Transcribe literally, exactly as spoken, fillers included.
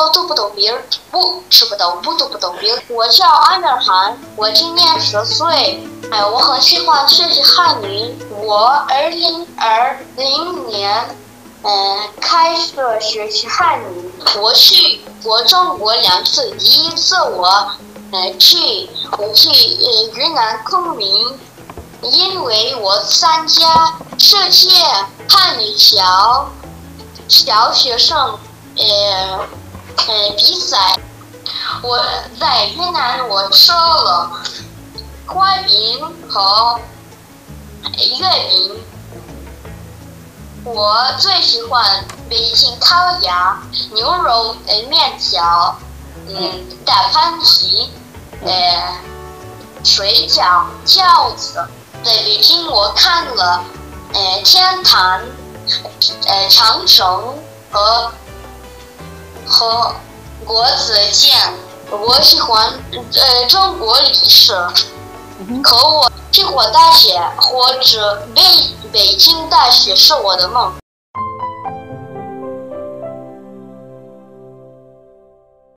道读不懂别人，不是不懂不读不懂别人。我叫安德涵，我今年十岁。哎，我很喜欢学习汉语。我二零二零年，嗯，开始学习汉语。我去过中国两次，第一次我，嗯，去我去呃云南昆明，因为我参加世界汉语小小学生呃呃比赛。我在云南我吃了花饼和月饼。我最喜欢北京烤鸭、牛肉呃面条，嗯，大盘鸡，呃，水饺、饺子。在北京我看了呃天坛、呃长城和和国子监。我喜欢呃中国历史，可我清华大学或者北北京大学是我的梦。